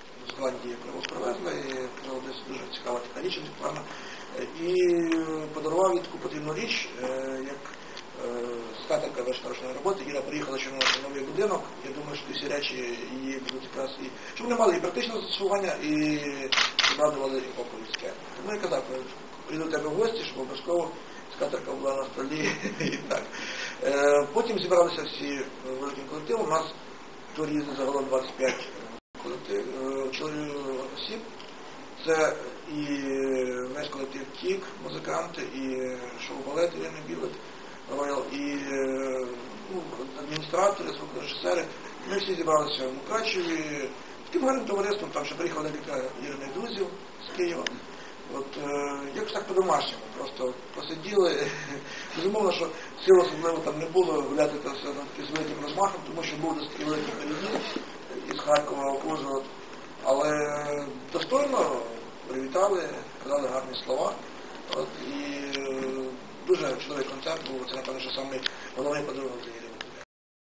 з Голландії привезли, і казали, десь дуже цікава така річ антикварна. І подарував їй таку потрібну річ, як скатерка вишторочної роботи. Іра приїхала ще на новий будинок. Я думаю, що всі речі її будуть якраз і... Щоб вони мали і практичне застосування, і обрадували і око людське. Тому я казав, прийду до тебе в гості, щоб обов'язково скатерка була на столі і так. Потім зібралися всі великим колективом. У нас тур їздить загалом 25 осіб. Це і весь колектив КІК, музиканти, і шоу-балет Ірини Білик, Роял, і адміністратори, звукорежисери. Ми всі зібралися в Мукачеві таким гарним товариством, там ще приїхали декілька Іриних друзів з Києва. От, якось так по-домашньому, просто посиділи. Безумовно, що сил особливо там не було гуляти з великим розмахом, тому що був досить такий великий переїзд із Харкова в Ужгород. Але достойно привітали, казали гарні слова. От, і дуже чудовий концерт був, це, напевно, що самий головний подарунок для Ірини.